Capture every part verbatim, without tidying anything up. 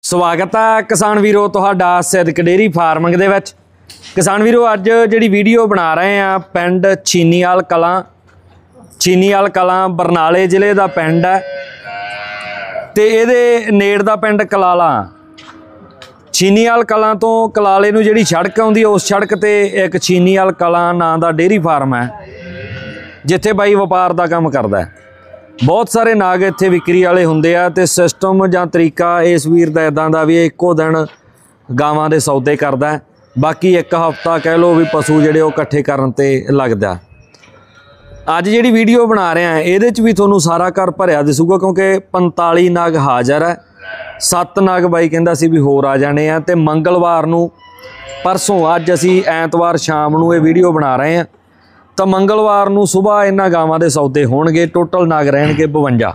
स्वागत है किसान वीरो तुहाडा सिद्दक डेयरी फार्मिंग दे विच। किसान वीरो अज जिहड़ी वीडियो बना रहे हैं पिंड छीनीवाल कलां छीनीवाल कलां बरनाले जिले का पिंड है ते इहदे नेड़ दा पिंड कलाला। छीनीवाल कलां तो कलाले नूं जिहड़ी सड़क आउंदी है उस सड़क ते एक छीनीवाल कलां नां दा डेयरी फार्म है जिथे बाई वपार का काम करदा है। बहुत सारे नाग इत्थे विक्री वाले हुंदे आ ते सिस्टम जां तरीका इस वीर दा इदां दा भी इक्को दिन गावां दे सौदे करदा है, बाकी एक हफ्ता कह लो भी पशु जिहड़े ओह इकट्ठे करन ते लगदा। अज जिहड़ी वीडियो बना रहे हैं इहदे च भी तुहानूं सारा घर भरिया दिसूगा क्योंकि पैंताली नाग हाज़र है, सत्त नाग बाई कहंदा सी भी होर आ जाने आ ते मंगलवार नूं परसों अज असीं ऐतवार शाम नूं ये वीडियो बना रहे हैं तो मंगलवार नूं सुबह इन्हां गावां दे सौदे होणगे। टोटल नाग रहणगे बवंजा।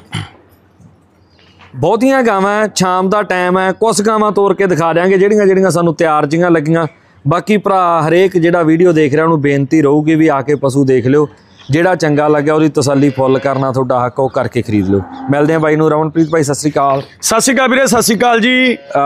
बहुतियां गावां शाम का टाइम है, कुछ गावां तोड़ के दिखा देंगे जिहड़ियां जिहड़ियां सानूं तैयार जिहियां लगियां। बाकी भरा हरेक जिहड़ा वीडियो देख रहा उन्होंने बेनती रहूगी भी आके पशु देख लिओ, जिहड़ा चंगा लग्या उहदी तसल्ली फुल करना तुहाडा हक वो करके खरीद लो। मिलते हैं बाई नूं रमनप्रीत भाई, सत श्री अकाल। सत श्री अकाल वीरे, सत श्री अकाल जी।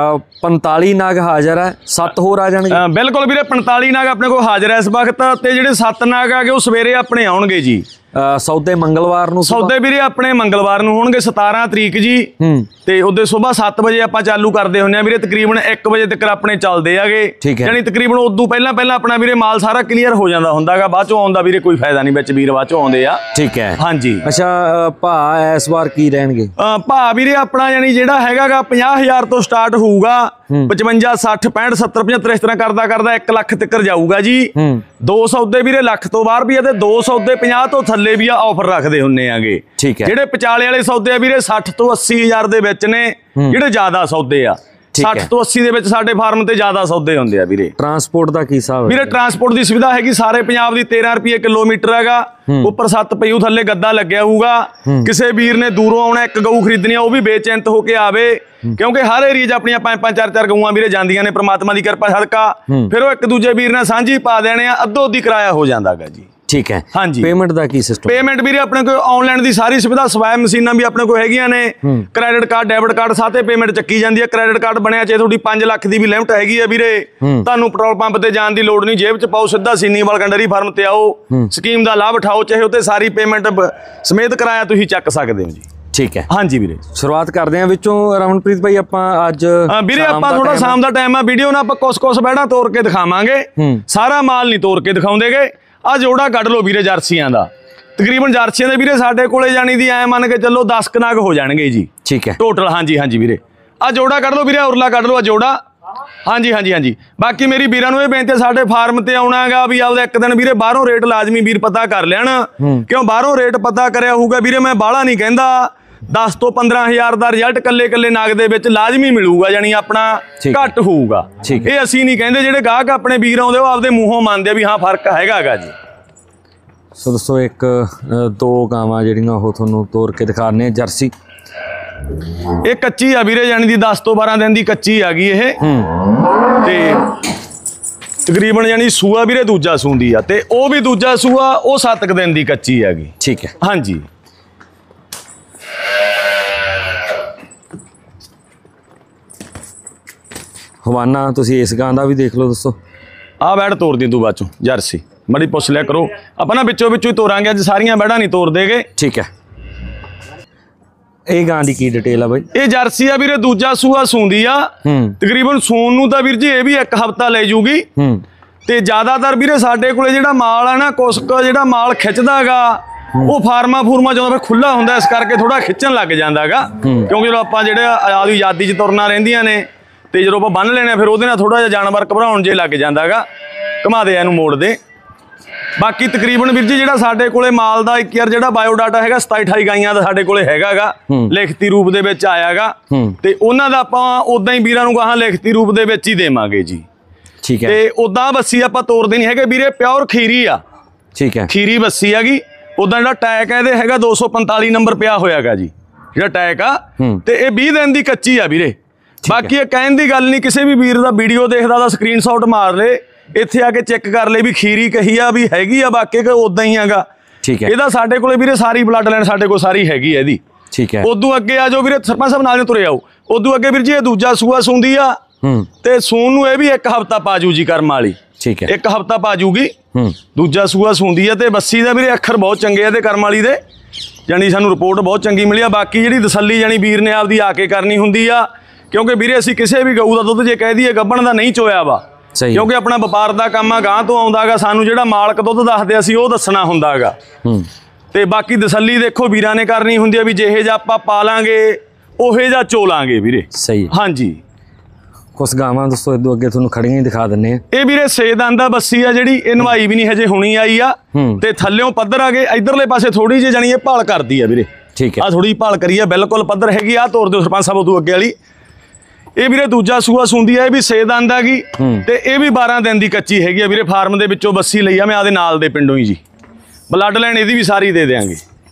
पैंताली नाग हाज़र है, सत्त होर आ जाणगे। बिल्कुल वीरे, पैंताली नाग अपने को हाज़र है इस वक्त ते जिहड़े सत्त नाग आ गए वो सवेरे अपने आउणगे जी। सौदे मंगलवार नूं सौदे वीरे अपने मंगलवार नूं होणगे सतारह तरीक जी ते उहदे सुबह सत्त बजे आपां चालू करदे हुंदे आ वीरे, तकरीबन एक बजे तक अपने चलदे आगे। ठीक है, यानी तकरीबन उदों पहलां पहलां अपना वीरे माल सारा क्लीयर हो जांदा हुंदा गा, बाद चों आउंदा वीरे कोई फायदा नहीं, विच वीर बाद चों आउंदे आ। ठीक है, हाँ जी। अच्छा भाਅ इस बार की रहणगे? भाਅ वीरे अपना यानी जिहड़ा हैगा गा पचास हज़ार तो स्टार्ट होऊगा, पचवंजा सठ पैंठ सत्तर पचहत्तर इस तरह करदा करदा एक लख तक जाऊगा जी। दो सौदे वीरे लख तो बाहर भी है, दो सौदे पचास तो थल्ले भी आ ऑफर रखते हुंदे आगे। ठीक है, जिहड़े पचाले वाले सौदे आ वीरे सठ तो अस्सी हज़ार दे विच ने, जिहड़े ज्यादा सौदे आ सठ तो अस्सी दे विच साडे फार्म ते ज्यादा सौदे हुंदे आ वीरे। ट्रांसपोर्ट दा की हिसाब है? वीरे ट्रांसपोर्ट दी सुविधा हैगी सारे पंजाब दी तेरह रुपये किलोमीटर हैगा, उपर सत्त पयू थल्ले गद्दा लग्या होऊगा। किसी वीर ने दूरों आउणा एक गऊ खरीदनी है वो भी बेचिंत होके आवे, क्योंकि हर एरिया च अपनियां पंज पंज चार चार गऊआं वीरे जांदियां ने, परमात्मा दी किरपा सदका फिर वो एक दूजे वीर ने सांझी पा देने आ, अद्धो अद्धी किराया हो जांदा गा जी। ठीक है, हाँ जी। पेमेंट दा की सिस्टम? पेमेंट वीरे अपने को ऑनलाइन दी सारी सुविधा, सवाए मशीनां भी अपने को हैगियां ने, क्रेडिट कार्ड डेबिट कार्ड साथे पेमेंट चक्की जांदी है। क्रेडिट कार्ड बनया चाहे थोड़ी पांच लाख दी भी लिमिट हैगी है वीरे, तुहानूं पेट्रोल पंप ते जाण दी लोड़ नहीं, जेब च पाओ सीधा छीनीवाल डेयरी फार्म ते आओ, स्कीम दा लाभ उठाओ, चाहे उत्ते सारी पेमेंट समेत किराया तुसीं चक सकदे हो जी। ठीक है, हाँ जी वीरे। शुरुआत करते हैं विचों रमनप्रीत भाई, आपां अज वीरे आपां थोड़ा शाम दा टाइम है, वीडियो ना आपां कुछ कुछ बैठा तोड़ के दिखावांगे, सारा माल नहीं तोड़ के दिखाउंदेगे। आ जोड़ा कढ़ लो वीरे जर्सियां दा, तकरीबन जर्सियां दे वीरे साडे कोले जानी दी ऐ मन के चलो दस क नाग हो जाणगे जी। ठीक है, टोटल। हाँ जी, हाँ जी वीरे। आ जोड़ा कढ़ लो वीरे, उरला कढ़ लो, आ जोड़ा। हाँ जी, हाँ जी, हाँ जी। बाकी मेरी वीरां नूं इह बेनती है, साडे फार्म ते आउणा हैगा भी आपदा एक दिन वीरे बाहरों रेट लाजमी वीर पता कर लैण, क्यों बाहरों रेट पता करिया होऊगा वीरे, मैं बाहला नहीं कहंदा, दस तो पंद्रह हज़ार का रिजल्ट कल्ले कल्ले नाग दे विच लाजमी मिलूगा, यानी अपना घट होऊगा। ये असीं नहीं कहंदे, जिहड़े गाहक अपने वीर आउंदे वो आपदे मूंहों मंनदे भी हाँ फर्क हैगा गा जी। सो दोस्तों एक दो गावां जिहड़ियां ओह तुहानूं तोड़ के दिखाने जर्सी। ये कच्ची आ वीरे, यानी दी दस तो बारह दिन की कच्ची आ गई ये, ते तकरीबन यानी सूआ वीरे दूजा सूंदी आ, ते ओह भी दूजा सूआ वो सत्त क दिन की कच्ची आ गई। ठीक है, हाँ जी। हवाना तुसीं इस गां दा भी देख लो दोस्तों। आ बैठ तोड़ दी तू बाचों जर्सी, बड़ी पुछ लिया करो, अपना बिचों बिचों ही तोरांगे, अज सारियां बैड़ा नहीं तोड़ देगे। ठीक है, ये गां दी की डिटेल है भाई? ये जर्सी आ वीरे दूजा सूआ सूंदी आ, तकरीबन सून नूं तां वीर जी ये भी एक हफ्ता ले जूगी। ते ज्यादातर वीरे साडे कोले जिहड़ा माल है ना, कुछ जिहड़ा माल खिंचदा गा वो फार्मा फूरमा जो फिर खुला हुंदा, इस करके थोड़ा खिंचण लग जांदा गा, क्योंकि जो आपां जिहड़े आदी आजादी च तुरना रहिंदियां ने ते जो आपां बन लेने फिर उहदे नाल थोड़ा जिहा जानवर घबराउण जे लग जांदा गा, घुमा दे इहनूं मोड़ दे। बाकी तकरीबन वीर जी जिहड़ा साडे कोले माल दा एक यार जिहड़ा बायोडाटा हैगा सताई अठाई गाइयां दा साडे कोले हैगा गा, लिखती रूप दे विच आया गा, ते उहनां दा आपां उदां ही वीरां नूं गाहां लिखती रूप दे विच ही देवांगे जी। ठीक है, ते उदां बस्सी आपां तोड़दे नहीं हैगे वीरे, प्योर खीरी आ। ठीक है, खीरी बस्सी हैगी। उदां जिहड़ा टैक है इहदे हैगा दो सौ पैंताली नंबर पिया होया गा जी, जिहड़ा टैक आ, ते इह बीस दिन दी कच्ची आ वीरे। बाकी ये कहण दी गल नहीं, किसी भी वीर दा वीडियो देखदा दा स्क्रीनशॉट मार ले, इत्थे आके चेक कर ले भी खीरी कही आ भी हैगी आ, बाकी कि उदां ही हैगा। ठीक है, इहदा साडे कोले वीरे सारी ब्लड लाइन साडे कोल सारी हैगी है इहदी। ठीक है, उदों अगे आ जाओ वीरे, सरपंच साहब नाल तुरे आओ। ਉਦੋਂ ਅੱਗੇ ਵੀਰ ਜੀ ਇਹ ਦੂਜਾ ਸੂਆ ਸੂੰਦੀ ਆ ਤੇ ਸੂਣ ਨੂੰ ਇਹ ਵੀ ਇੱਕ ਹਫ਼ਤਾ ਪਾ ਜੂ ਜੀ ਕਰਮ ਵਾਲੀ। ਠੀਕ ਹੈ, ਇੱਕ ਹਫ਼ਤਾ ਪਾ ਜੂਗੀ। ਦੂਜਾ ਸੂਆ ਸੂੰਦੀ ਆ ਤੇ ਬੱਸੀ ਦਾ ਵੀਰੇ ਅੱਖਰ ਬਹੁਤ ਚੰਗੇ ਆ ਤੇ ਕਰਮ ਵਾਲੀ ਦੇ, ਜਾਨੀ ਸਾਨੂੰ ਰਿਪੋਰਟ ਬਹੁਤ ਚੰਗੀ ਮਿਲੀ ਆ। ਬਾਕੀ ਜਿਹੜੀ ਤਸੱਲੀ ਜਾਨੀ ਵੀਰ ਨੇ ਆਪਦੀ ਆ ਕੇ ਕਰਨੀ ਹੁੰਦੀ ਆ, ਕਿਉਂਕਿ ਵੀਰੇ ਅਸੀਂ ਕਿਸੇ ਵੀ ਗਊ ਦਾ ਦੁੱਧ ਜੇ ਕਹਿ ਦਈਏ ਗੱਭਣ ਦਾ ਨਹੀਂ ਚੋਇਆ ਵਾ, ਕਿਉਂਕਿ ਆਪਣਾ ਵਪਾਰ ਦਾ ਕੰਮ ਆ, ਗਾਂ ਤੋਂ ਆਉਂਦਾ ਗਾ, ਸਾਨੂੰ ਜਿਹੜਾ ਮਾਲਕ ਦੁੱਧ ਦੱਸਦੇ ਅਸੀਂ ਉਹ ਦੱਸਣਾ ਹੁੰਦਾ ਗਾ। ਤੇ ਬਾਕੀ ਤਸੱਲੀ ਦੇਖੋ ਵੀਰਾਂ ਨੇ ਕਰਨੀ ਹੁੰਦੀ ਆ ਵੀ ਜਿਹੇ ਜਿਹਾ ਆਪਾਂ ਪਾਲਾਂਗੇ ਉਹੇ ਜਿਹਾ ਚੋਲਾਂਗੇ ਵੀਰੇ। ਸਹੀ, ਹਾਂਜੀ। ਕੁਛ ਗਾਵਾਂ ਦੋਸਤੋ ਇਦੋਂ ਅੱਗੇ ਤੁਹਾਨੂੰ ਖੜੀਆਂ ਹੀ ਦਿਖਾ ਦਿੰਨੇ ਆ। ਇਹ ਵੀਰੇ ਸੇਦਾਂ ਦਾ ਬੱਸੀ ਆ ਜਿਹੜੀ, ਇਹ ਨਵਾਈ ਵੀ ਨਹੀਂ ਹਜੇ ਹੁਣੀ ਆਈ ਆ ਤੇ ਥੱਲਿਓਂ ਪੱਧਰ ਆ ਗਏ, ਇਧਰਲੇ ਪਾਸੇ ਥੋੜੀ ਜਿਹੀ ਜਾਨੀ ਇਹ ਭਾਲ ਕਰਦੀ ਆ ਵੀਰੇ। ਠੀਕ ਹੈ, ਆ ਥੋੜੀ ਭਾਲ ਕਰੀ ਆ, ਬਿਲਕੁਲ ਪੱਧਰ ਹੈਗੀ ਆ। ਤੋਰ ਦਿਓ ਸਰਪੰਚ ਸਾਹਿਬ ਉਦੋਂ ਅੱਗੇ ਵਾਲੀ। ਇਹ ਵੀਰੇ ਦੂਜਾ ਸੂਆ ਸੁੰਦੀ ਆ, ਇਹ ਵੀ ਸੇਦਾਂ ਦਾ ਗੀ ਤੇ ਇਹ ਵੀ ਬਾਰਾਂ ਦਿਨ ਦੀ ਕੱਚੀ ਹੈਗੀ ਆ ਵੀਰੇ। ਫਾਰਮ ਦੇ ਵਿੱਚੋਂ ਬੱਸੀ ਲਈ ਆ ਮੈਂ ਆਦੇ ਨਾਲ ਦੇ ਪਿੰਡੋਂ ਹੀ ਜੀ। ਬਲੱਡ ਲਾਈਨ ਇਹਦੀ ਵੀ ਸਾਰੀ ਦੇ ਦਿਆਂਗੇ।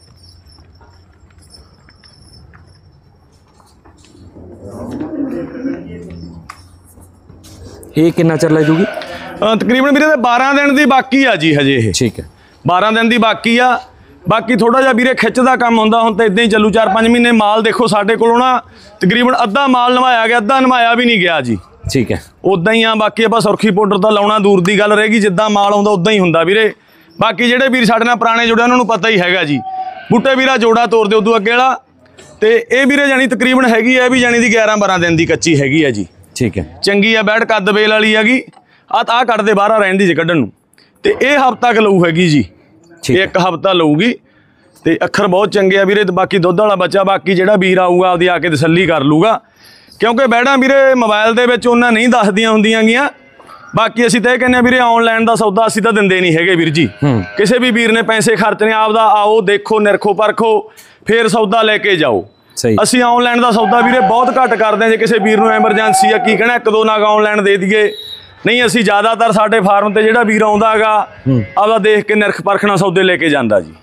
ਇਹ ਕਿੰਨਾ ਚਿਰ ਲੈ ਜੂਗੀ? ਤਕਰੀਬਨ ਵੀਰੇ ਦੇ ਬਾਰਾਂ ਦਿਨ ਦੀ ਬਾਕੀ ਆ ਜੀ ਹਜੇ ਇਹ। ਠੀਕ ਹੈ, ਬਾਰਾਂ ਦਿਨ ਦੀ ਬਾਕੀ ਆ। ਬਾਕੀ ਥੋੜਾ ਜਿਹਾ ਵੀਰੇ ਖਿੱਚ ਦਾ ਕੰਮ ਹੁੰਦਾ, ਹੁਣ ਤਾਂ ਇਦਾਂ ਹੀ ਚੱਲੂ ਚਾਰ ਪੰਜ ਮਹੀਨੇ। ਮਾਲ ਦੇਖੋ ਸਾਡੇ ਕੋਲੋਂ ਨਾ ਤਕਰੀਬਨ ਅੱਧਾ ਮਾਲ ਨਵਾਇਆ ਗਿਆ, ਅੱਧਾ ਨਵਾਇਆ ਵੀ ਨਹੀਂ ਗਿਆ ਜੀ। ਠੀਕ ਹੈ, ਉਦਾਂ ਹੀ ਆ। ਬਾਕੀ ਆਪਾਂ ਸੁਰਖੀ ਪਾਊਡਰ ਤਾਂ ਲਾਉਣਾ ਦੂਰ ਦੀ ਗੱਲ ਰਹੇਗੀ, ਜਿੱਦਾਂ ਮਾਲ ਆਉਂਦਾ ਉਦਾਂ ਹੀ ਹੁੰਦਾ ਵੀਰੇ। ਬਾਕੀ ਜਿਹੜੇ ਵੀਰ ਸਾਡੇ ਨਾਲ ਪੁਰਾਣੇ ਜੁੜੇ ਉਹਨਾਂ ਨੂੰ ਪਤਾ ਹੀ ਹੈਗਾ ਜੀ। ਬੂਟੇ ਵੀਰਾ ਜੋੜਾ ਤੋਰ ਦਿਓ ਉਦੋਂ ਅੱਗੇ ਵਾਲਾ। ਤੇ ਇਹ ਵੀਰੇ ਜਾਨੀ ਤਕਰੀਬਨ ਹੈਗੀ ਆ ਵੀ ਜਾਨੀ ਦੀ ਗਿਆਰਾਂ ਬਾਰਾਂ ਦਿਨ ਦੀ ਕੱਚੀ ਹੈਗੀ ਆ ਜੀ। ਠੀਕ ਹੈ, ਚੰਗੀ ਆ, ਬੈਠ ਕੱਦ ਬੇਲ ਵਾਲੀ ਹੈਗੀ। ਆ ਤਾਂ ਕੱਢਦੇ ਬਾਹਰ ਰਹਿਣ ਦੀ ਜੇ ਕੱਢਣ ਨੂੰ, ਤੇ ਇਹ ਹਫ਼ਤਾ ਕ ਲਊ ਹੈਗੀ ਜੀ। ਇੱਕ ਹਫ਼ਤਾ ਲਊਗੀ ਤੇ ਅੱਖਰ ਬਹੁਤ ਚੰਗੇ ਆ ਵੀਰੇ। ਤੇ ਬਾਕੀ ਦੁੱਧ ਵਾਲਾ ਬੱਚਾ, ਬਾਕੀ ਜਿਹੜਾ ਵੀਰ ਆਊਗਾ ਆਪਦੀ ਆ ਕੇ ਤਸੱਲੀ ਕਰ ਲੂਗਾ, ਕਿਉਂਕਿ ਬੈੜਾਂ ਵੀਰੇ ਮੋਬਾਈਲ ਦੇ ਵਿੱਚ ਉਹਨਾਂ ਨਹੀਂ ਦੱਸਦੀਆਂ ਹੁੰਦੀਆਂ ਗੀਆਂ। ਬਾਕੀ ਅਸੀਂ ਤਾਂ ਇਹ ਕਹਿੰਦੇ ਆ ਵੀਰੇ ਆਨਲਾਈਨ ਦਾ ਸੌਦਾ ਅਸੀਂ ਤਾਂ ਦਿੰਦੇ ਨਹੀਂ ਹੈਗੇ ਵੀਰ ਜੀ। ਕਿਸੇ ਵੀ ਵੀਰ ਨੇ ਪੈਸੇ ਖਰਚਣੇ ਆਪਦਾ ਆਓ ਦੇਖੋ ਨਿਰਖੋ ਪਰਖੋ ਫਿਰ ਸੌਦਾ ਲੈ ਕੇ ਜਾਓ। ਅਸੀਂ ਆਨਲਾਈਨ ਦਾ ਸੌਦਾ ਵੀਰੇ ਬਹੁਤ ਘੱਟ ਕਰਦੇ ਹਾਂ। ਜੇ ਕਿਸੇ ਵੀਰ ਨੂੰ ਐਮਰਜੈਂਸੀ ਆ ਕੀ ਕਹਿਣਾ ਇੱਕ ਦੋ ਨਾਗ ਆਨਲਾਈਨ ਦੇ ਦਈਏ, ਨਹੀਂ ਅਸੀਂ ਜ਼ਿਆਦਾਤਰ ਸਾਡੇ ਫਾਰਮ ਤੇ ਜਿਹੜਾ ਵੀਰ ਆਉਂਦਾ ਹੈਗਾ ਆਪਦਾ ਦੇਖ ਕੇ ਨਿਰਖ ਪਰਖਣਾ ਸੌਦੇ ਲੈ ਕੇ ਜਾਂਦਾ ਜੀ।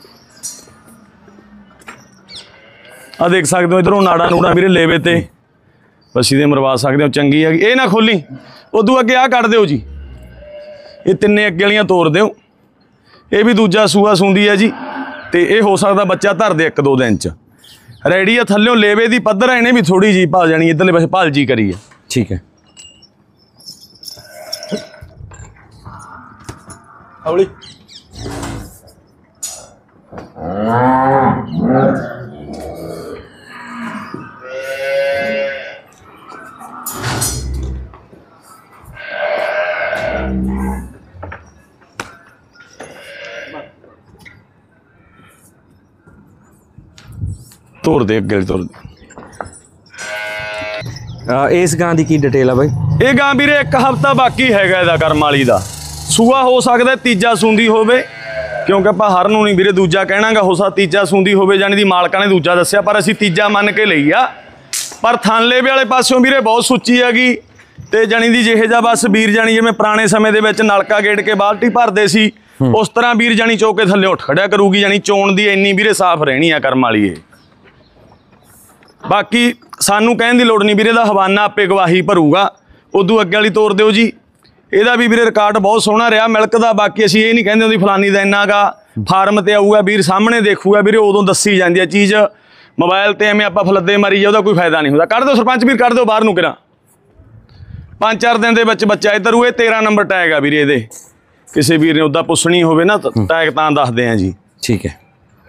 ਆ ਦੇਖ ਸਕਦੇ ਹੋ ਇਧਰੋਂ ਨਾੜਾ ਨੂੜਾ ਵੀਰੇ ਲੇਵੇ ਤੇ ਬੱਸੀ ਦੇ ਮਰਵਾ ਸਕਦੇ ਹੋ। ਚੰਗੀ ਹੈਗੀ, ਇਹ ਨਾ ਖੋਲੀ। ਉਦੋਂ ਅੱਗੇ ਆ ਕੱਢ ਦਿਓ ਜੀ। ਇਹ ਤਿੰਨੇ ਅੱਗੇ ਵਾਲੀਆਂ ਤੋੜ ਦਿਓ। ਇਹ ਵੀ ਦੂਜਾ ਸੂਆ ਸੁੰਦੀ ਹੈ ਜੀ ਤੇ ਇਹ ਹੋ ਸਕਦਾ ਬੱਚਾ ਧਰ ਦੇ ਇੱਕ ਦੋ ਦਿਨ ਚ। ਰੈਡੀ ਆ, ਥੱਲਿਓਂ ਲੇਵੇ ਦੀ ਪੱਧਰ ਆ, ਇਹਨੇ ਵੀ ਥੋੜੀ ਜੀ ਭਾਲ ਜਾਣੀ, ਇੱਧਰਲੇ ਪਾਸੇ ਭਾਲ ਜੀ ਕਰੀ ਆ। ਠੀਕ ਹੈ, ਹੌਲੀ ਤੋੜ ਦੇ ਅੱਗੇ ਤੋੜ ਦੇ। ਇਸ ਗਾਂ ਦੀ ਕੀ ਡਿਟੇਲ ਆ ਬਾਈ? ਇਹ ਗਾਂ ਵੀਰੇ ਇੱਕ ਹਫ਼ਤਾ ਬਾਕੀ ਹੈਗਾ ਇਹਦਾ ਕਰਮ ਵਾਲੀ ਦਾ। ਸੂਆ ਹੋ ਸਕਦਾ ਤੀਜਾ ਸੂੰਦੀ ਹੋਵੇ, ਕਿਉਂਕਿ ਆਪਾਂ ਹਰ ਨੂੰ ਨਹੀਂ ਵੀਰੇ ਦੂਜਾ ਕਹਿਣਾਗਾ। ਹੋ ਸਕਦਾ ਤੀਜਾ ਸੂੰਦੀ ਹੋਵੇ, ਜਾਨੀ ਦੀ ਮਾਲਕਾਂ ਨੇ ਦੂਜਾ ਦੱਸਿਆ, ਪਰ ਅਸੀਂ ਤੀਜਾ ਮੰਨ ਕੇ ਲਈ ਆ। ਪਰ ਥਾਨਲੇਵੇ ਵਾਲੇ ਪਾਸਿਓਂ ਵੀਰੇ ਬਹੁਤ ਸੁੱਚੀ ਹੈਗੀ ਤੇ ਜਾਨੀ ਦੀ ਜਿਹੇ ਜਿਹਾ ਬਸ ਵੀਰ ਜਾਨੀ ਜਿਵੇਂ ਪੁਰਾਣੇ ਸਮੇਂ ਦੇ ਵਿੱਚ ਨਲਕਾ ਗੇੜ ਕੇ ਬਾਲਟੀ ਭਰਦੇ ਸੀ ਉਸ ਤਰ੍ਹਾਂ ਵੀਰ ਜਾਨੀ ਚੌਕੇ ਥੱਲੇ ਉੱਠ ਖੜਿਆ ਕਰੂਗੀ। ਜਾਨੀ ਚੋਣ ਦੀ ਇੰਨੀ ਵੀਰੇ ਸਾਫ਼ ਰਹਿਣੀ ਆ ਕਰਮ ਵਾਲੀ ਇਹ। ਬਾਕੀ ਸਾਨੂੰ ਕਹਿਣ ਦੀ ਲੋੜ ਨਹੀਂ ਵੀਰੇ ਦਾ ਹਵਾਨਾ ਆਪੇ ਗਵਾਹੀ ਭਰੂਗਾ। ਉਦੋਂ ਅੱਗੇ ਵਾਲੀ ਤੋਰ ਦਿਓ ਜੀ। ਇਹਦਾ ਵੀ ਵੀਰੇ ਰਿਕਾਰਡ ਬਹੁਤ ਸੋਹਣਾ ਰਿਹਾ ਮਿਲਕ ਦਾ। ਬਾਕੀ ਅਸੀਂ ਇਹ ਨਹੀਂ ਕਹਿੰਦੇ ਉਹਦੀ ਫਲਾਨੀ ਦਾ ਇੰਨਾ ਗਾ ਫਾਰਮ ਤੇ ਆਊਗਾ ਵੀਰ ਸਾਹਮਣੇ ਦੇਖੂਗਾ ਵੀਰੇ, ਉਦੋਂ ਦੱਸੀ ਜਾਂਦੀ ਹੈ ਚੀਜ਼। ਮੋਬਾਈਲ ਤੇ ਐਵੇਂ ਆਪਾਂ ਫਲੱਦੇ ਮਾਰੀ ਜਾ ਉਹਦਾ ਕੋਈ ਫਾਇਦਾ ਨਹੀਂ ਹੁੰਦਾ। ਕੱਢ ਦਿਓ ਸਰਪੰਚ ਵੀਰ, ਕੱਢ ਦਿਓ ਬਾਹਰ ਨੂੰ ਕਿਰਾਂ। ਪੰਜ ਚਾਰ ਦਿਨ ਦੇ ਵਿੱਚ ਬੱਚਾ ਇੱਧਰ ਉਹ ਇਹ ਤੇਰਾਂ ਨੰਬਰ ਟੈਗ ਆ ਵੀਰੇ ਇਹਦੇ। ਕਿਸੇ ਵੀਰ ਨੇ ਉੱਦਾਂ ਪੁੱਛਣੀ ਹੋਵੇ ਨਾ ਟੈਗ ਤਾਂ ਦੱਸਦੇ ਆ ਜੀ। ਠੀਕ ਹੈ,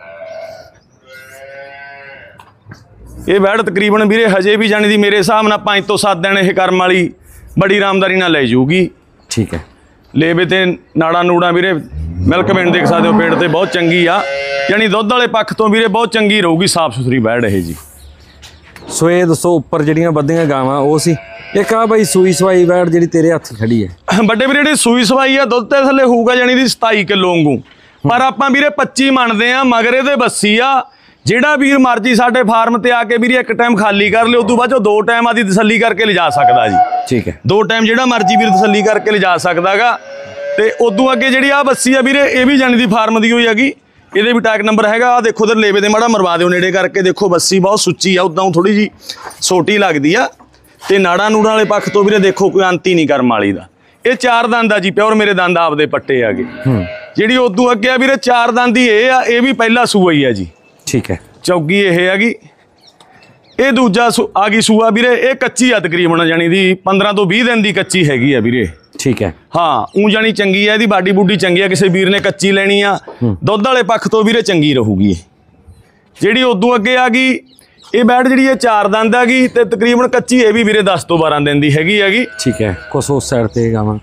ਇਹ ਵੈੜ ਤਕਰੀਬਨ ਵੀਰੇ ਹਜੇ ਵੀ ਜਾਣੀ ਦੀ ਮੇਰੇ ਹਿਸਾਬ ਨਾਲ ਪੰਜ ਤੋਂ ਸੱਤ ਦਿਨ ਇਹ ਕਰਮ ਵਾਲੀ ਬੜੀ ਆਰਾਮਦਾਰੀ ਨਾਲ ਲੈ ਜਾਊਗੀ। ਠੀਕ ਹੈ, ਲੇਵੇ ਤੇ ਨਾੜਾ ਨੂੜਾ ਵੀਰੇ ਮਿਲਕ ਵੇਣ ਦੇਖ ਸਕਦੇ ਹੋ ਪੇਟ ਤੇ ਬਹੁਤ ਚੰਗੀ ਆ। ਜਾਣੀ ਦੁੱਧ ਵਾਲੇ ਪੱਖ ਤੋਂ ਵੀਰੇ ਬਹੁਤ ਚੰਗੀ ਰਹੂਗੀ, ਸਾਫ਼ ਸੁਥਰੀ ਵੈੜ ਇਹ ਜੀ। ਸੋ ਇਹ ਦੱਸੋ ਉੱਪਰ ਜਿਹੜੀਆਂ ਵੱਧੀਆਂ ਗਾਵਾਂ ਉਹ ਸੀ, ਇੱਕ ਆ ਬਾਈ ਸੂਈ ਸਵਾਈ ਵੈੜ ਜਿਹੜੀ ਤੇਰੇ ਹੱਥ ਖੜੀ ਹੈ। ਵੱਡੇ ਵੀਰੇ ਜਿਹੜੀ ਸੂਈ ਸਵਾਈ ਆ ਦੁੱਧ ਤੇ ਥੱਲੇ ਹੋਊਗਾ ਜਾਣੀ ਦੀ ਸਤਾਈ ਕਿਲੋ ਵਾਂਗੂ, ਪਰ ਆਪਾਂ ਵੀਰੇ ਪੱਚੀ ਮੰਨਦੇ ਆ। ਮਗਰ ਇਹਦੇ ਬੱਸੀ ਆ। ਜਿਹੜਾ ਵੀਰ ਮਰਜੀ ਸਾਡੇ ਫਾਰਮ ਤੇ ਆ ਕੇ ਵੀਰੇ ਇੱਕ ਟਾਈਮ ਖਾਲੀ ਕਰ ਲਿਓ, ਉਦੋਂ ਬਾਅਦ ਚੋਂ ਦੋ ਟਾਈਮ ਆਦੀ ਤਸੱਲੀ ਕਰਕੇ ਲਿਜਾ ਸਕਦਾ ਜੀ। ਠੀਕ ਹੈ, ਦੋ ਟਾਈਮ ਜਿਹੜਾ ਮਰਜੀ ਵੀਰ ਤਸੱਲੀ ਕਰਕੇ ਲਿਜਾ ਸਕਦਾਗਾ। ਤੇ ਉਦੋਂ ਅੱਗੇ ਜਿਹੜੀ ਆ ਬੱਸੀ ਆ ਵੀਰੇ ਇਹ ਵੀ ਜਾਣੀ ਦੀ ਫਾਰਮ ਦੀ ਹੋਈ ਹੈਗੀ। ਇਹਦੇ ਵੀ ਟੈਗ ਨੰਬਰ ਹੈਗਾ। ਆ ਦੇਖੋ ਉਧਰ ਲੇਵੇ ਦੇ ਮਾੜਾ ਮਰਵਾ ਦਿਓ ਨੇੜੇ ਕਰਕੇ। ਦੇਖੋ ਬੱਸੀ ਬਹੁਤ ਸੁੱਚੀ ਆ, ਉਦਾਂ ਥੋੜੀ ਜੀ ਛੋਟੀ ਲੱਗਦੀ ਆ। ਤੇ ਨਾੜਾ ਨੂੜਾਂ ਵਾਲੇ ਪੱਖ ਤੋਂ ਵੀਰੇ ਦੇਖੋ ਕੋਈ ਅੰਤ ਹੀ ਨਹੀਂ ਕਰਮ ਵਾਲੀ ਦਾ। ਇਹ ਚਾਰ ਦੰਦ ਆ ਜੀ, ਪਿਓਰ ਮੇਰੇ ਦੰਦ ਆਪਦੇ ਪੱਟੇ ਆਗੇ। ਜਿਹੜੀ ਉਦੋਂ ਅੱਗੇ ਆ ਵੀਰੇ ਚਾਰ ਦੰਦ ਹੀ ਇਹ ਆ। ਇਹ ਵੀ ਪਹਿਲਾ ਸੂਆ ਹੀ ਆ ਜੀ। ਠੀਕ ਹੈ, ਚੌਗੀ ਇਹ ਹੈਗੀ ਇਹ ਦੂਜਾ ਆ ਗਈ ਸੂਆ ਵੀਰੇ, ਇਹ ਕੱਚੀ ਆ ਤਕਰੀਬਨ, ਜਾਨੀ ਦੀ ਪੰਦਰਾਂ ਤੋਂ ਵੀਹ ਦਿਨ ਦੀ ਕੱਚੀ ਹੈਗੀ ਆ ਵੀਰੇ। ਠੀਕ ਹੈ। ਹਾਂ ਊਂ ਜਾਨੀ ਚੰਗੀ ਆ, ਇਹਦੀ ਬਾਡੀ ਬੂਡੀ ਚੰਗੀ ਆ, ਕਿਸੇ ਵੀਰ ਨੇ ਕੱਚੀ ਲੈਣੀ ਆ ਦੁੱਧ ਵਾਲੇ ਪੱਖ ਤੋਂ ਵੀਰੇ ਚੰਗੀ ਰਹੂਗੀ ਇਹ। ਜਿਹੜੀ ਉਦੋਂ ਅੱਗੇ ਆ ਗਈ ਇਹ ਬੈੜ ਜਿਹੜੀ ਇਹ ਚਾਰ ਦੰਦ ਆ ਗਈ ਤੇ ਤਕਰੀਬਨ ਕੱਚੀ ਇਹ ਵੀ ਵੀਰੇ ਦਸ ਤੋਂ ਬਾਰਾਂ ਦਿਨ ਦੀ ਹੈਗੀ ਹੈਗੀ। ਠੀਕ ਹੈ। ਕੁਛ ਉਸ ਸਾਈਡ ਤੇ ਗਾਵਾਂ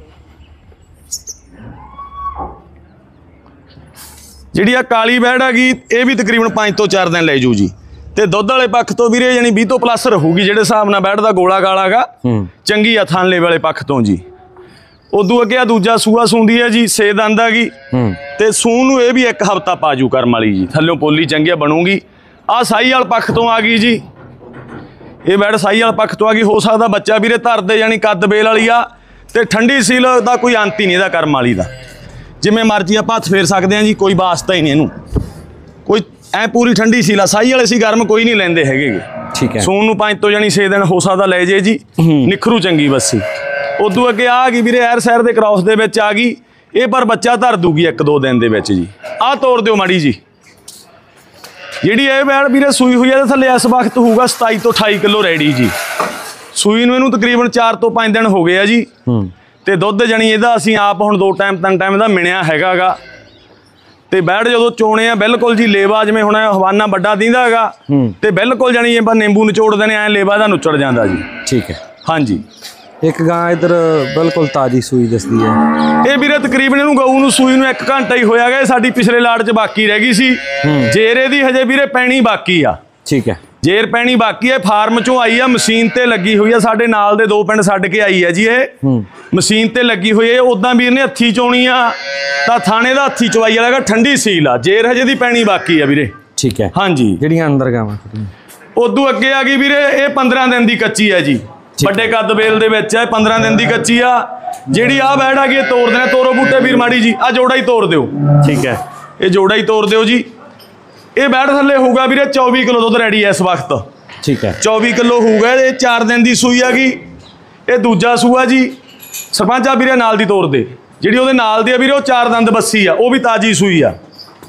ਜਿਹੜੀ ਆ ਕਾਲੀ ਬੈੜ ਆ ਗਈ ਇਹ ਵੀ ਤਕਰੀਬਨ ਪੰਜ ਤੋਂ ਚਾਰ ਦਿਨ ਲੈ ਜੂ ਜੀ ਤੇ ਦੁੱਧ ਵਾਲੇ ਪੱਖ ਤੋਂ ਵੀਰੇ ਜਾਨੀ ਵੀਹ ਤੋਂ ਪਲੱਸ ਰਹੂਗੀ, ਜਿਹੜੇ ਹਿਸਾਬ ਨਾਲ ਬੈੜ ਦਾ ਗੋਲਾ ਗਾਲਾ ਗਾ ਚੰਗੀ ਆ ਥਾਨਲੇ ਵਾਲੇ ਪੱਖ ਤੋਂ ਜੀ। ਉਦੋਂ ਅੱਗੇ ਆ ਦੂਜਾ ਸੂਆ ਸੂੰਦੀ ਹੈ ਜੀ, ਛੇ ਦੰਦ ਆ ਗਈ ਤੇ ਸੂਣ ਨੂੰ ਇਹ ਵੀ ਇੱਕ ਹਫ਼ਤਾ ਪਾਜੂ ਕਰਮ ਵਾਲੀ ਜੀ, ਥੱਲਿਓਂ ਪੋਲੀ ਚੰਗੀ ਬਣੂਗੀ। ਆ ਸਾਈ ਵਾਲ ਪੱਖ ਤੋਂ ਆ ਗਈ ਜੀ, ਇਹ ਬੈੜ ਸਾਈ ਵਾਲ ਪੱਖ ਤੋਂ ਆ ਗਈ। ਹੋ ਸਕਦਾ ਬੱਚਾ ਵੀਰੇ ਧਰਦੇ ਜਾਨੀ ਕੱਦ ਬੇਲ ਵਾਲੀ ਆ ਤੇ ਠੰਡੀ ਸੀਲ ਦਾ ਕੋਈ ਅੰਤ ਹੀ ਨਹੀਂ ਇਹਦਾ ਕਰਮ ਵਾਲੀ ਦਾ, ਜਿਵੇਂ ਮਰਜ਼ੀ ਆਪਾਂ ਹੱਥ ਫੇਰ ਸਕਦੇ ਹਾਂ ਜੀ, ਕੋਈ ਵਾਸਤਾ ਹੀ ਨਹੀਂ ਇਹਨੂੰ, ਕੋਈ ਐ ਪੂਰੀ ਠੰਡੀ ਸੀਲਾ। ਸਾਈ ਵਾਲੇ ਸੀ ਗਰਮ ਕੋਈ ਨਹੀਂ ਲੈਂਦੇ ਹੈਗੇ। ਠੀਕ ਹੈ। ਸੂਣ ਨੂੰ ਪੰਜ ਤੋਂ ਜਾਨੀ ਛੇ ਦਿਨ ਹੋ ਸਕਦਾ ਲੈ ਜੇ ਜੀ, ਨਿਖਰੂ ਚੰਗੀ ਬੱਸੀ। ਉਦੋਂ ਅੱਗੇ ਆ ਗਈ ਵੀਰੇ ਐਰ ਸੈਰ ਦੇ ਕ੍ਰਾਸ ਦੇ ਵਿੱਚ ਆ ਗਈ ਇਹ, ਪਰ ਬੱਚਾ ਧਰ ਦੂਗੀ ਇੱਕ ਦੋ ਦਿਨ ਦੇ ਵਿੱਚ ਜੀ। ਆਹ ਤੋੜ ਦਿਓ ਮਾੜੀ ਜੀ। ਜਿਹੜੀ ਇਹ ਬੈੜ ਵੀਰੇ ਸੂਈ ਹੋਈ ਹੈ ਥੱਲੇ ਇਸ ਵਕਤ ਹੋਊਗਾ ਸਤਾਈ ਤੋਂ ਅਠਾਈ ਕਿਲੋ ਰੈਡੀ ਜੀ। ਸੂਈ ਨੂੰ ਇਹਨੂੰ ਤਕਰੀਬਨ ਚਾਰ ਤੋਂ ਪੰਜ ਦਿਨ ਹੋ ਗਏ ਆ ਜੀ ਤੇ ਦੁੱਧ ਜਾਨੀ ਇਹਦਾ ਅਸੀਂ ਆਪ ਹੁਣ ਦੋ ਟਾਈਮ ਤਿੰਨ ਟਾਈਮ ਦਾ ਮਿਣਿਆ ਹੈਗਾ ਗਾ। ਤੇ ਬੈੜ ਜਦੋਂ ਚੋਣੇ ਆ ਬਿਲਕੁਲ ਜੀ ਲੇਵਾ ਜਿਵੇਂ ਹੁਣ ਹਵਾਨਾ ਵੱਡਾ ਦਿੰਦਾ ਹੈਗਾ ਤੇ ਬਿਲਕੁਲ ਜਾਨੀ ਆਪਾਂ ਨਿੰਬੂ ਨਿਚੋੜਦੇ ਨੇ ਐ ਲੇਵਾ ਦਾ ਨੁੱਚੜ ਜਾਂਦਾ ਜੀ। ਠੀਕ ਹੈ। ਹਾਂਜੀ। ਇੱਕ ਗਾਂ ਇਧਰ ਬਿਲਕੁਲ ਤਾਜ਼ੀ ਸੂਈ ਦਿਸਦੀ ਹੈ। ਇਹ ਵੀਰੇ ਤਕਰੀਬਨ ਇਹਨੂੰ ਗਊ ਨੂੰ ਸੂਈ ਨੂੰ ਇੱਕ ਘੰਟਾ ਹੀ ਹੋਇਆ ਗਿਆ, ਸਾਡੀ ਪਿਛਲੇ ਲਾੜ 'ਚ ਬਾਕੀ ਰਹਿ ਗਈ ਸੀ। ਜੇਰੇ ਦੀ ਹਜੇ ਵੀਰੇ ਪੈਣੀ ਬਾਕੀ ਆ। ਠੀਕ ਹੈ। ਜੇਰ ਪੈਣੀ ਬਾਕੀ ਹੈ, ਫਾਰਮ 'ਚੋਂ ਆਈ ਆ, ਮਸ਼ੀਨ ਤੇ ਲੱਗੀ ਹੋਈ ਆ, ਸਾਡੇ ਨਾਲ ਦੇ ਦੋ ਪਿੰਡ ਛੱਡ ਕੇ ਆਈ ਹੈ ਜੀ ਇਹ ਮਸ਼ੀਨ ਤੇ ਲੱਗੀ ਹੋਈ ਹੈ। ਉਦਾਂ ਵੀਰ ਨੇ ਹੱਥੀ ਚੋਣੀ ਆ ਤਾਂ ਥਾਣੇ ਦਾ ਹੱਥੀ ਚਵਾਈ ਵਾਲਾ ਠੰਡੀ ਸੀਲ ਆ, ਜੇਰ ਹਜੇ ਦੀ ਪੈਣੀ ਬਾਕੀ ਆ ਵੀਰੇ। ਠੀਕ ਹੈ। ਹਾਂਜੀ। ਜਿਹੜੀਆਂ ਅੰਦਰ ਗਾਵਾਂ ਉਦੋਂ ਅੱਗੇ ਆ ਗਈ ਵੀਰੇ ਇਹ ਪੰਦਰਾਂ ਦਿਨ ਦੀ ਕੱਚੀ ਹੈ ਜੀ, ਵੱਡੇ ਕੱਦ ਬੇਲ ਦੇ ਵਿੱਚ ਹੈ, ਪੰਦਰਾਂ ਦਿਨ ਦੀ ਕੱਚੀ ਆ। ਜਿਹੜੀ ਆ ਬੈੜ ਆ ਗਈ ਇਹ ਤੋੜ ਦੇਣਾ, ਤੋਰੋ ਬੂਟੇ ਵੀਰ ਮਾੜੀ ਜੀ, ਆ ਜੋੜਾ ਹੀ ਤੋੜ ਦਿਓ। ਠੀਕ ਹੈ। ਇਹ ਜੋੜਾ ਹੀ ਤੋੜ ਦਿਓ ਜੀ। ਇਹ ਬੈੜ ਥੱਲੇ ਹੋਊਗਾ ਵੀਰੇ ਚੌਵੀ ਕਿਲੋ ਦੁੱਧ ਰੈਡੀ ਹੈ ਇਸ ਵਕਤ। ਠੀਕ ਹੈ। ਚੌਵੀ ਕਿਲੋ ਹੋਊਗਾ। ਇਹ ਚਾਰ ਦਿਨ ਦੀ ਸੂਈ ਆ ਗਈ। ਇਹ ਦੂਜਾ ਸੂਆ ਜੀ। ਸਰਪੰਚ ਆ ਵੀਰੇ ਨਾਲ ਦੀ ਤੋੜ ਦੇ, ਜਿਹੜੀ ਉਹਦੇ ਨਾਲ ਦੀ ਆ ਵੀਰੇ ਉਹ ਚਾਰ ਦੰਦ ਬੱਸੀ ਆ, ਉਹ ਵੀ ਤਾਜੀ ਸੂਈ ਆ।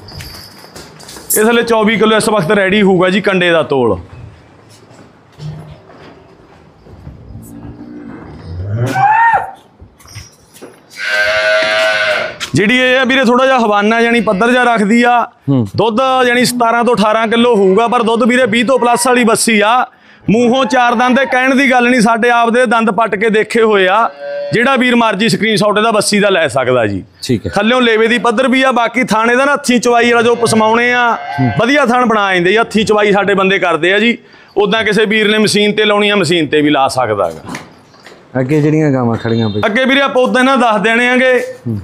ਇਹ ਥੱਲੇ ਚੌਵੀ ਕਿਲੋ ਇਸ ਵਕਤ ਰੈਡੀ ਹੋਊਗਾ ਜੀ, ਕੰਡੇ ਦਾ ਤੋਲ। ਜਿਹੜੀ ਇਹ ਆ ਵੀਰੇ ਥੋੜਾ ਜਿਹਾ ਹਵਾਨਾ ਜਾਨੀ ਪੱਧਰ ਜਿਹਾ ਰੱਖਦੀ ਆ, ਦੁੱਧ ਜਾਨੀ ਸਤਾਰਾਂ ਤੋਂ ਅਠਾਰਾਂ ਕਿਲੋ ਹੋਊਗਾ, ਪਰ ਦੁੱਧ ਵੀਰੇ ਵੀਹ ਤੋਂ ਪਲੱਸ ਵਾਲੀ ਬੱਸੀ ਆ। ਮੂੰਹੋਂ ਚਾਰ ਦੰਦ ਦੇ ਕਹਿਣ ਦੀ ਗੱਲ ਨਹੀਂ, ਸਾਡੇ ਆਪ ਦੇ ਦੰਦ ਪੱਟ ਕੇ ਦੇਖੇ ਹੋਏ ਆ। ਜਿਹੜਾ ਵੀਰ ਮਰਜੀ ਸਕਰੀਨਸ਼ਾਟ ਇਹਦਾ ਬੱਸੀ ਦਾ ਲੈ ਸਕਦਾ ਜੀ। ਠੀਕ ਹੈ। ਥੱਲਿਓਂ ਲੇਵੇ ਦੀ ਪੱਧਰ ਵੀ ਆ। ਬਾਕੀ ਥਾਣੇ ਦਾ ਨਾ ਹੱਥੀ ਚਵਾਈ ਵਾਲਾ ਜੋ ਪਸਮਾਉਣੇ ਆ ਵਧੀਆ ਥਾਣ ਬਣਾ ਜਾਂਦੇ ਆ, ਹੱਥੀ ਚਵਾਈ ਸਾਡੇ ਬੰਦੇ ਕਰਦੇ ਆ ਜੀ। ਉਦਾਂ ਕਿਸੇ ਵੀਰ ਨੇ ਮਸ਼ੀਨ ਤੇ ਲਾਉਣੀ ਆ, ਮਸ਼ੀਨ ਤੇ ਵੀ ਲਾ ਸਕਦਾ ਹੈਗਾ। ਅੱਗੇ ਜਿਹੜੀਆਂ ਗਾਵਾਂ ਖੜੀਆਂ ਪਈ ਅੱਗੇ ਵੀਰੇ ਆਪਾਂ ਉਦਾਂ ਨਾ ਦੱਸ ਦੇਣੇ ਆਂਗੇ।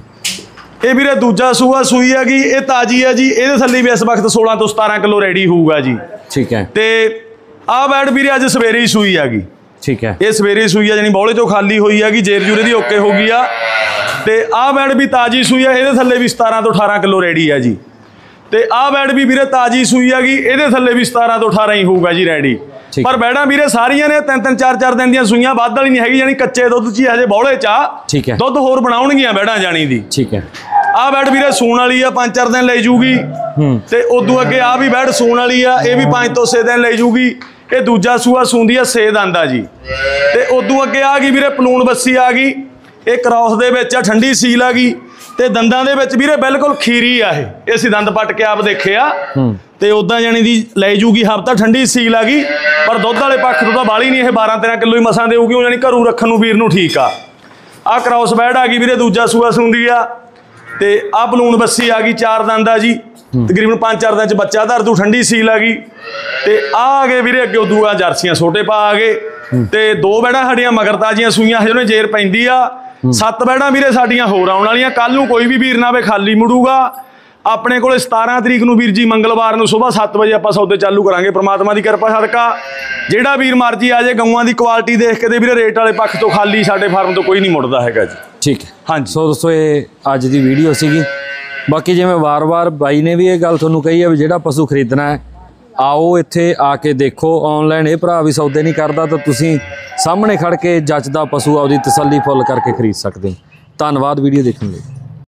ਇਹ ਵੀਰੇ ਦੂਜਾ ਸੂਆ ਸੂਈ ਹੈਗੀ, ਇਹ ਤਾਜੀ ਹੈ ਜੀ। ਇਹਦੇ ਥੱਲੇ ਵੀ ਇਸ ਵਕਤ ਸੋਲਾਂ ਤੋਂ ਸਤਾਰਾਂ ਕਿਲੋ ਰੈਡੀ ਹੋਊਗਾ ਜੀ। ਠੀਕ ਹੈ। ਤੇ ਆਹ ਬੈੜ ਵੀਰੇ ਅੱਜ ਸਵੇਰੇ ਹੀ ਸੂਈ ਹੈਗੀ। ਠੀਕ ਹੈ। ਇਹ ਸਵੇਰੇ ਸੂਈ ਆ, ਜਾਨੀ ਬੌਲੇ ਚੋਂ ਖਾਲੀ ਹੋਈ ਹੈਗੀ, ਜੇਰ ਜੂਰੇ ਦੀ ਓਕੇ ਹੋ ਗਈ ਆ। ਤੇ ਆਹ ਬੈੜ ਵੀ ਤਾਜੀ ਸੂਈ ਆ, ਇਹਦੇ ਥੱਲੇ ਵੀ ਸਤਾਰਾਂ ਤੋਂ ਅਠਾਰਾਂ ਕਿਲੋ ਰੈਡੀ ਹੈ ਜੀ। ਤੇ ਆਹ ਬੈੜ ਵੀ ਵੀਰੇ ਤਾਜੀ ਸੂਈ ਹੈਗੀ, ਇਹਦੇ ਥੱਲੇ ਵੀ ਸਤਾਰਾਂ ਤੋਂ ਅਠਾਰਾਂ ਹੀ ਹੋਊਗਾ ਜੀ ਰੈਡੀ। ਪਰ ਬੈੜਾਂ ਵੀਰੇ ਸਾਰੀਆਂ ਨੇ ਤਿੰਨ ਤਿੰਨ ਚਾਰ ਚਾਰ ਦਿਨ ਦੀਆਂ ਸੂਈਆਂ, ਵੱਧ ਵਾਲੀ ਨਹੀਂ ਹੈਗੀ, ਜਾਨੀ ਕੱਚੇ ਦੁੱਧ 'ਚ ਹੀ ਹਜੇ ਬੌਲੇ 'ਚ ਆ। ਠੀਕ ਹੈ। ਦੁੱਧ ਹੋਰ ਬਣਾਉਣਗੀਆਂ ਬੈੜਾਂ ਜਾਣੀ ਦੀ। ਠੀਕ ਹੈ। ਆਹ ਬੈੜ ਵੀਰੇ ਸੂਣ ਵਾਲੀ ਆ, ਪੰਜ ਚਾਰ ਦਿਨ ਲੈ ਜੂਗੀ। ਤੇ ਉਦੋਂ ਅੱਗੇ ਆ ਵੀ ਬੈੜ ਸੂਣ ਵਾਲੀ ਆ, ਇਹ ਵੀ ਪੰਜ ਤੋਂ ਛੇ ਦਿਨ ਲੈ ਜੂਗੀ। ਇਹ ਦੂਜਾ ਸੂਆ ਸੂੰਦੀ ਆ, ਛੇ ਦੰਦ ਆ ਜੀ। ਤੇ ਉਦੋਂ ਅੱਗੇ ਆ ਗਈ ਵੀਰੇ ਪਲੂਣ ਬੱਸੀ ਆ ਗਈ, ਇਹ ਕ੍ਰਾਸ ਦੇ ਵਿੱਚ ਆ, ਠੰਡੀ ਸੀਲ ਆ ਗਈ ਤੇ ਦੰਦਾਂ ਦੇ ਵਿੱਚ ਵੀਰੇ ਬਿਲਕੁਲ ਖੀਰੀ ਆ। ਇਹ ਅਸੀਂ ਦੰਦ ਪੱਟ ਕੇ ਆਪ ਦੇਖੇ ਆ। ਤੇ ਉਦਾਂ ਜਾਣੀ ਦੀ ਲੈ ਜੂਗੀ ਹਫ਼ਤਾ, ਠੰਡੀ ਸੀਲ ਆ ਗਈ, ਪਰ ਦੁੱਧ ਵਾਲੇ ਪੱਖ ਤੋਂ ਤਾਂ ਬਾਲੀ ਨਹੀਂ, ਇਹ ਬਾਰਾਂ ਤੇਰਾਂ ਕਿਲੋ ਹੀ ਮਸਾਂ ਦੇਊਗੀ। ਉਹ ਜਾਨੀ ਘਰੂ ਰੱਖਣ ਨੂੰ ਵੀਰ ਨੂੰ ਠੀਕ ਆ। ਆਹ ਕ੍ਰਾਸ ਬੈੜ ਆ ਗਈ ਵੀਰੇ, ਦੂਜਾ ਸੂਆ ਸੂੰਦੀ ਆ। ਤੇ ਆਹ ਬਲੂਨ ਬੱਸੀ ਆ ਗਈ, ਚਾਰ ਦੰਦ ਆ ਜੀ, ਤਕਰੀਬਨ ਪੰਜ ਚਾਰ ਦਿਨ ਚ ਬੱਚਾ ਧਰ ਦੂ, ਠੰਡੀ ਸੀਲ ਆ ਗਈ। ਤੇ ਆ ਆ ਗਏ ਵੀਰੇ ਅੱਗੇ ਉਦੋਂ ਆ ਜਰਸੀਆਂ ਛੋਟੇ ਪਾ ਆ ਗਏ। ਤੇ ਦੋ ਬੈੜਾਂ ਸਾਡੀਆਂ ਮਗਰ ਤਾਜ਼ੀਆਂ ਸੂਈਆਂ, ਹਜੇ ਉਹਨੇ ਜੇਰ ਪੈਂਦੀ ਆ। ਸੱਤ ਬੈੜਾਂ ਵੀਰੇ ਸਾਡੀਆਂ ਹੋਰ ਆਉਣ ਵਾਲੀਆਂ। ਕੱਲ ਨੂੰ ਕੋਈ ਵੀ ਵੀਰ ਨਾ ਆਵੇ ਖਾਲੀ ਮੁੜੂਗਾ। ਆਪਣੇ ਕੋਲੇ ਸਤਾਰਾਂ ਤਰੀਕ ਨੂੰ ਵੀਰ ਜੀ ਮੰਗਲਵਾਰ ਨੂੰ ਸਵੇਰ ਸੱਤ ਵਜੇ ਆਪਾਂ ਸੌਦੇ ਚਾਲੂ ਕਰਾਂਗੇ, ਪ੍ਰਮਾਤਮਾ ਦੀ ਕਿਰਪਾ ਸਦਕਾ। ਜਿਹੜਾ ਵੀਰ ਮਰਜੀ ਆ ਜੇ, ਗਊਆਂ ਦੀ ਕੁਆਲਿਟੀ ਦੇਖ ਕੇ ਤੇ ਵੀਰੇ ਰੇਟ ਵਾਲੇ ਪੱਖ ਤੋਂ ਖਾਲੀ ਸਾਡੇ ਫਾਰਮ ਤੋਂ ਕੋਈ ਨਹੀਂ ਮੁੜਦਾ ਹੈਗਾ ਜੀ। ਠੀਕ ਹੈ। ਹਾਂਜੀ। ਸੋ ਦੋਸਤੋ ਇਹ ਅੱਜ ਦੀ ਵੀਡੀਓ ਸੀਗੀ। ਬਾਕੀ ਜਿਵੇਂ ਵਾਰ-ਵਾਰ ਬਾਈ ਨੇ ਵੀ ਇਹ ਗੱਲ ਤੁਹਾਨੂੰ ਕਹੀ ਹੈ ਵੀ ਜਿਹੜਾ ਪਸ਼ੂ ਖਰੀਦਣਾ ਹੈ आओ इत्थे आके देखो। ऑनलाइन ये भरा भी सौदे नहीं करता तो तुसी सामने खड़ के जचदा पशु आपदी तसल्ली फुल करके खरीद सकते। धन्यवाद वीडियो देखने लई।